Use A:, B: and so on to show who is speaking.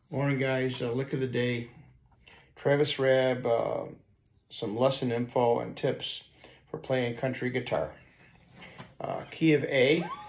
A: Morning, guys. Lick of the day. Travis Raab, some lesson info and tips for playing country guitar. Key of A.